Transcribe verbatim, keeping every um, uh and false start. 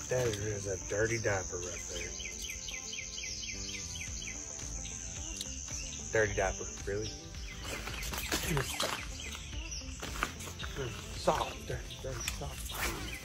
That is a dirty diaper right there. Dirty diaper, really? Soft, dirty, dirty, soft.